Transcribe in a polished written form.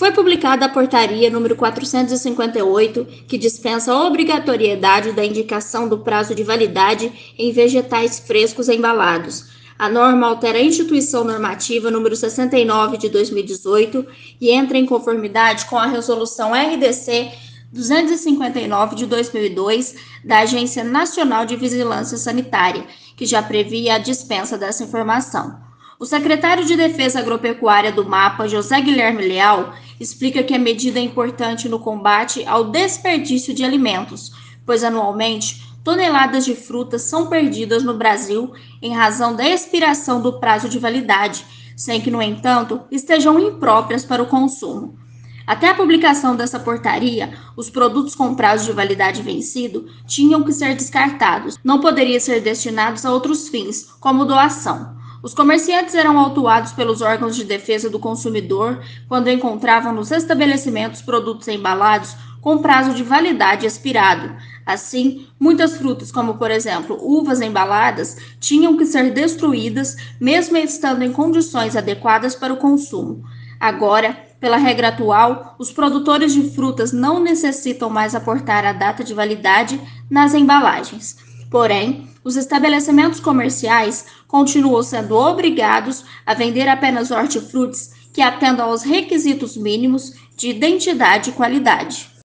Foi publicada a Portaria número 458, que dispensa a obrigatoriedade da indicação do prazo de validade em vegetais frescos embalados. A norma altera a Instituição Normativa número 69 de 2018 e entra em conformidade com a Resolução RDC 259 de 2002 da Agência Nacional de Vigilância Sanitária, que já previa a dispensa dessa informação. O secretário de Defesa Agropecuária do MAPA, José Guilherme Leal, explica que a medida é importante no combate ao desperdício de alimentos, pois anualmente toneladas de frutas são perdidas no Brasil em razão da expiração do prazo de validade, sem que, no entanto, estejam impróprias para o consumo. Até a publicação dessa portaria, os produtos com prazo de validade vencido tinham que ser descartados, não poderiam ser destinados a outros fins, como doação. Os comerciantes eram autuados pelos órgãos de defesa do consumidor quando encontravam nos estabelecimentos produtos embalados com prazo de validade expirado. Assim, muitas frutas, como por exemplo uvas embaladas, tinham que ser destruídas, mesmo estando em condições adequadas para o consumo. Agora, pela regra atual, os produtores de frutas não necessitam mais aportar a data de validade nas embalagens. Porém, os estabelecimentos comerciais continuam sendo obrigados a vender apenas hortifrutis que atendam aos requisitos mínimos de identidade e qualidade.